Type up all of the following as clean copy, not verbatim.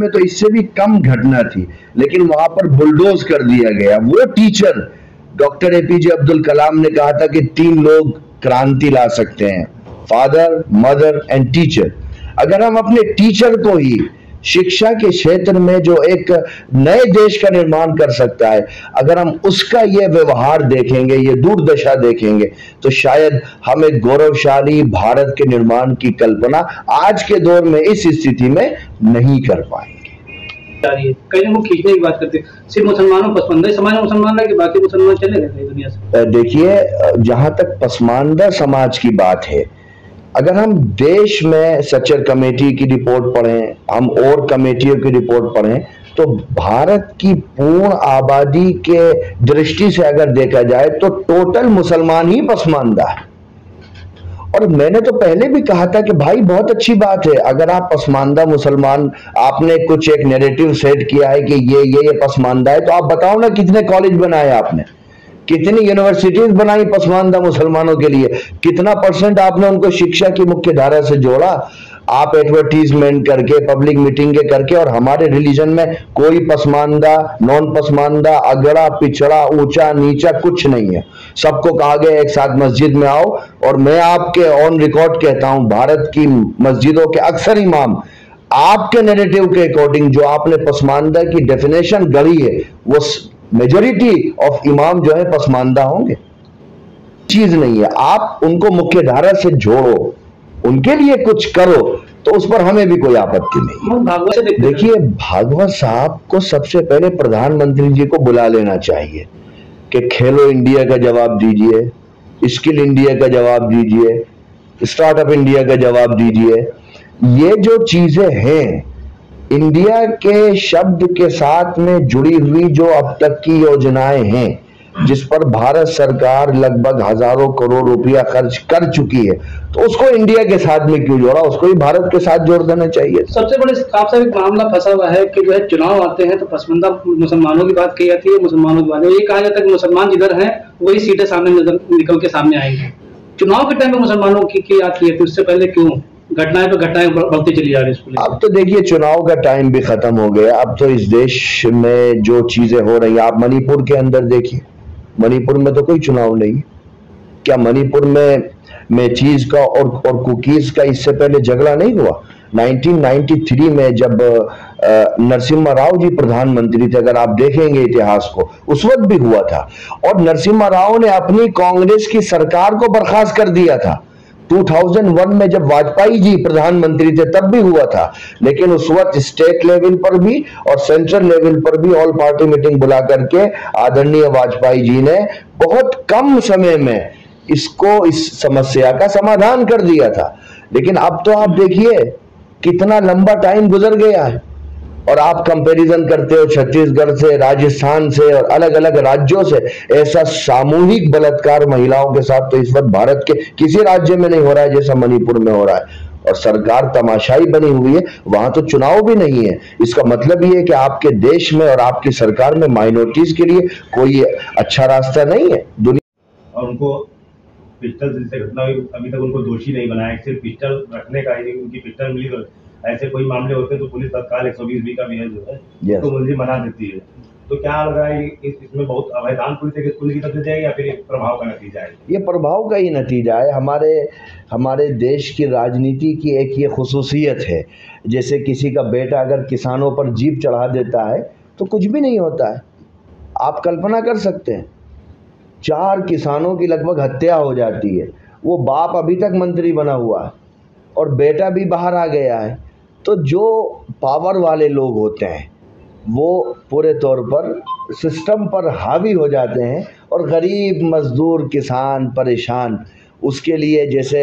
में तो इससे भी कम घटना थी, लेकिन वहां पर बुलडोज कर दिया गया। वो teacher, doctor APJ Abdul Kalam ने कहा था कि 3 लोग क्रांति ला सकते हैं, फादर, मदर एंड टीचर। अगर हम अपने टीचर को ही शिक्षा के क्षेत्र में जो एक नए देश का निर्माण कर सकता है, अगर हम उसका ये व्यवहार देखेंगे, ये दुर्दशा देखेंगे, तो शायद हम एक गौरवशाली भारत के निर्माण की कल्पना आज के दौर में इस स्थिति में नहीं कर पाएंगे। कई लोग खींचने की बात करते हैं, सिर्फ मुसलमानों पसमानदा समाज मुसलमान है कि बाकी मुसलमान चले गए दुनिया से? देखिए, जहां तक पसमानदा समाज की बात है, अगर हम देश में सच्चर कमेटी की रिपोर्ट पढ़ें, हम और कमेटियों की रिपोर्ट पढ़ें, तो भारत की पूर्ण आबादी के दृष्टि से अगर देखा जाए तो टोटल मुसलमान ही पसमानदा है। और मैंने तो पहले भी कहा था कि भाई बहुत अच्छी बात है अगर आप पसमानदा मुसलमान, आपने कुछ एक नैरेटिव सेट किया है कि ये पसमानदा है, तो आप बताओ ना कितने कॉलेज बनाए आपने, कितनी यूनिवर्सिटीज बनाई पसमानदा मुसलमानों के लिए, कितना % आपने उनको शिक्षा की मुख्य धारा से जोड़ा। आप एडवर्टीजमेंट करके, पब्लिक मीटिंगें करके, और हमारे रिलीजन में कोई पसमानदा, नॉन पसमानदा, अगड़ा पिछड़ा, ऊंचा नीचा कुछ नहीं है। सबको कहा गया एक साथ मस्जिद में आओ। और मैं आपके ऑन रिकॉर्ड कहता हूं, भारत की मस्जिदों के अक्सर इमाम आपके नैरेटिव के अकॉर्डिंग जो आपने पसमानदा की डेफिनेशन गढ़ी है, वो मेजॉरिटी ऑफ इमाम जो है पसमानदा होंगे। चीज नहीं है, आप उनको मुख्य धारा से जोड़ो, उनके लिए कुछ करो, तो उस पर हमें भी कोई आपत्ति नहीं। देखिए, भागवत साहब को सबसे पहले प्रधानमंत्री जी को बुला लेना चाहिए कि खेलो इंडिया का जवाब दीजिए, स्किल इंडिया का जवाब दीजिए, स्टार्टअप इंडिया का जवाब दीजिए। ये जो चीजें हैं, इंडिया के शब्द के साथ में जुड़ी हुई जो अब तक की योजनाएं हैं, जिस पर भारत सरकार लगभग हजारों करोड़ रुपया खर्च कर चुकी है, तो उसको इंडिया के साथ में क्यों जोड़ा, उसको ही भारत के साथ जोड़ देना चाहिए। सबसे बड़े साफ साफ मामला फंसा हुआ है कि जो है चुनाव आते हैं तो पसमानदा मुसलमानों की बात की जाती है, मुसलमानों की बात, ये कहा जाता है कि मुसलमान जिधर हैं वही सीटें सामने निकल के सामने आएंगी। चुनाव के टाइम पे मुसलमानों की याद की है, तो उससे पहले क्यों घटनाएं पे घटनाएं बढ़ती चली जा रही है? अब तो देखिए, चुनाव का टाइम भी खत्म हो गया। अब तो इस देश में जो चीजें हो रही हैं, आप मणिपुर के अंदर देखिए, मणिपुर में तो कोई चुनाव नहीं। क्या मणिपुर में चीज का और कुकीज का इससे पहले झगड़ा नहीं हुआ? 1993 में जब नरसिम्हा राव जी प्रधानमंत्री थे, अगर आप देखेंगे इतिहास को, उस वक्त भी हुआ था। और नरसिम्हा राव ने अपनी कांग्रेस की सरकार को बर्खास्त कर दिया था। 2001 में जब वाजपेयी जी प्रधानमंत्री थे तब भी हुआ था। लेकिन उस वक्त स्टेट लेवल पर भी और सेंट्रल लेवल पर भी ऑल पार्टी मीटिंग बुला करके आदरणीय वाजपेयी जी ने बहुत कम समय में इस समस्या का समाधान कर दिया था। लेकिन अब तो आप देखिए कितना लंबा टाइम गुजर गया है, और आप कंपैरिजन करते हो छत्तीसगढ़ से, राजस्थान से और अलग अलग राज्यों से। ऐसा सामूहिक बलात्कार महिलाओं के साथ तो इस वक्त भारत के किसी राज्य में नहीं हो रहा है जैसा मणिपुर में हो रहा है। और सरकार तमाशाई बनी हुई है, वहां तो चुनाव भी नहीं है। इसका मतलब ये है कि आपके देश में और आपकी सरकार में माइनॉरिटीज के लिए कोई अच्छा रास्ता नहीं है। दुनिया और उनको पिस्टल से घटना हुई, अभी तक उनको दोषी नहीं बनाया, सिर्फ पिस्टल रखने का ही, उनकी पिस्टल मिली। तो ऐसे कोई मामले होते हैं तो पुलिस तत्काल 120 का भी है जो है तो मुलजिम बना देती है। तो क्या लग रहा है इसमें बहुत अवैधानपूर्ण तरीके से पुलिस की तरफ से जाएगी या फिर प्रभाव का नतीजा है? ये प्रभाव का ही नतीजा है। हमारे देश की राजनीति की एक ये खुसूसियत है, जैसे किसी का बेटा अगर किसानों पर जीप चढ़ा देता है तो कुछ भी नहीं होता है। आप कल्पना कर सकते हैं, 4 किसानों की लगभग हत्या हो जाती है, वो बाप अभी तक मंत्री बना हुआ है और बेटा भी बाहर आ गया है। तो जो पावर वाले लोग होते हैं वो पूरे तौर पर सिस्टम पर हावी हो जाते हैं, और गरीब मजदूर किसान परेशान। उसके लिए जैसे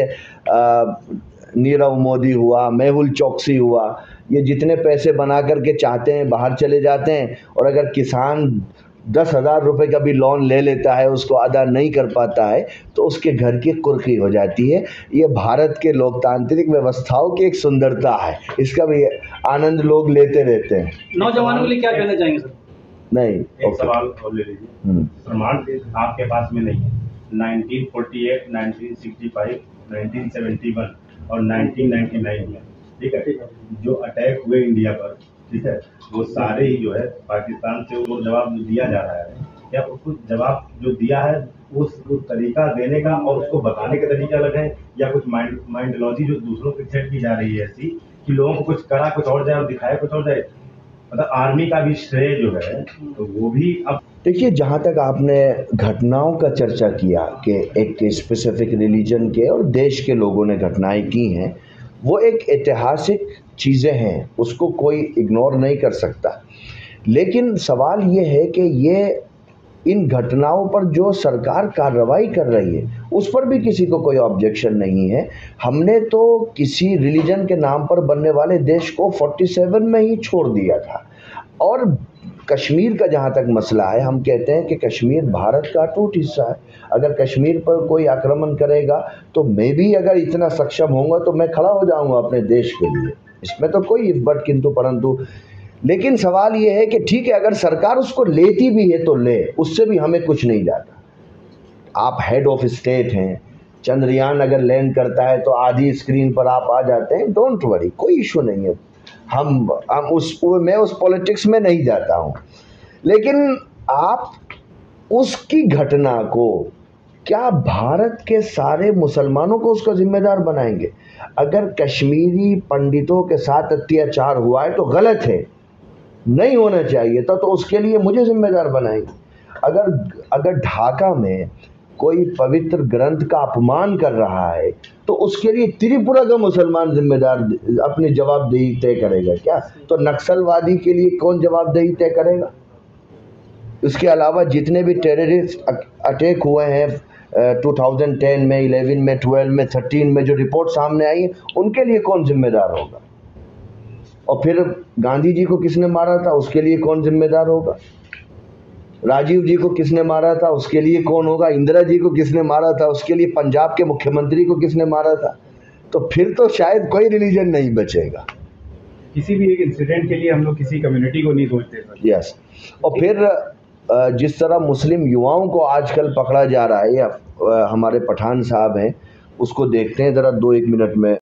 नीरव मोदी हुआ, मेहुल चौकसी हुआ, ये जितने पैसे बना करके चाहते हैं बाहर चले जाते हैं। और अगर किसान 10,000 रुपये का भी लोन ले लेता है, उसको अदा नहीं कर पाता है, तो उसके घर की कुर्की हो जाती है। ये भारत के लोकतांत्रिक व्यवस्थाओं की एक सुंदरता है, इसका भी आनंद लोग लेते रहते हैं। नौजवानों के लिए क्या कहना चाहेंगे सर? नहीं, एक सवाल और ले लीजिए। प्रमाण आपके पास में नहीं है। 1948, 1965, 1971 और 1999 में, ठीक है, जो अटैक हुए इंडिया पर, ठीक है, वो सारे ही जो है पाकिस्तान से वो जवाब दिया जा रहा है, या कुछ जवाब जो दिया है उस तरीका देने का और उसको बताने का तरीका अलग है, या कुछ माइंडोलॉजी जो दूसरों पे सेट की जा रही है ऐसी कि लोगों को कुछ करा कुछ और जाए और दिखाया कुछ और जाए। मतलब आर्मी का भी श्रेय जो है तो वो भी अब देखिए, जहाँ तक आपने घटनाओं का चर्चा किया कि एक स्पेसिफिक रिलीजन के और देश के लोगों ने घटनाएं की हैं, वो एक ऐतिहासिक चीज़ें हैं, उसको कोई इग्नोर नहीं कर सकता। लेकिन सवाल ये है कि ये इन घटनाओं पर जो सरकार कार्रवाई कर रही है उस पर भी किसी को कोई ऑब्जेक्शन नहीं है। हमने तो किसी रिलीजन के नाम पर बनने वाले देश को 47 में ही छोड़ दिया था। और कश्मीर का जहाँ तक मसला है, हम कहते हैं कि कश्मीर भारत का अटूट हिस्सा है। अगर कश्मीर पर कोई आक्रमण करेगा तो मैं भी अगर इतना सक्षम होऊंगा तो मैं खड़ा हो जाऊंगा अपने देश के लिए, इसमें तो कोई इफ बट किंतु परंतु। लेकिन सवाल ये है कि ठीक है, अगर सरकार उसको लेती भी है तो ले, उससे भी हमें कुछ नहीं जाता। आप हेड ऑफ स्टेट हैं, चंद्रयान अगर लैंड करता है तो आधी स्क्रीन पर आप आ जाते हैं, डोंट वरी, कोई इशू नहीं है। मैं उस पॉलिटिक्स में नहीं जाता हूँ। लेकिन आप उसकी घटना को क्या भारत के सारे मुसलमानों को उसका जिम्मेदार बनाएंगे? अगर कश्मीरी पंडितों के साथ अत्याचार हुआ है तो गलत है, नहीं होना चाहिए था, तो उसके लिए मुझे जिम्मेदार बनाएंगे। अगर ढाका में कोई पवित्र ग्रंथ का अपमान कर रहा है तो उसके लिए त्रिपुरा का मुसलमान जिम्मेदार अपनी जवाबदेही तय करेगा क्या? तो नक्सलवादी के लिए कौन जवाबदेही तय करेगा? इसके अलावा जितने भी टेररिस्ट अटैक हुए हैं 2010 में, 11 में, 12 में, 13 में जो रिपोर्ट सामने आई है, उनके लिए कौन जिम्मेदार होगा? और फिर गांधी जी को किसने मारा था, उसके लिए कौन जिम्मेदार होगा? राजीव जी को किसने मारा था, उसके लिए कौन होगा? इंदिरा जी को किसने मारा था, उसके लिए पंजाब के मुख्यमंत्री को किसने मारा था? तो फिर तो शायद कोई रिलीजन नहीं बचेगा। किसी भी एक इंसिडेंट के लिए हम लोग किसी कम्युनिटी को नहीं सोचते। यस। और फिर जिस तरह मुस्लिम युवाओं को आजकल पकड़ा जा रहा है, या हमारे पठान साहब हैं, उसको देखते हैं ज़रा 2-1 मिनट में।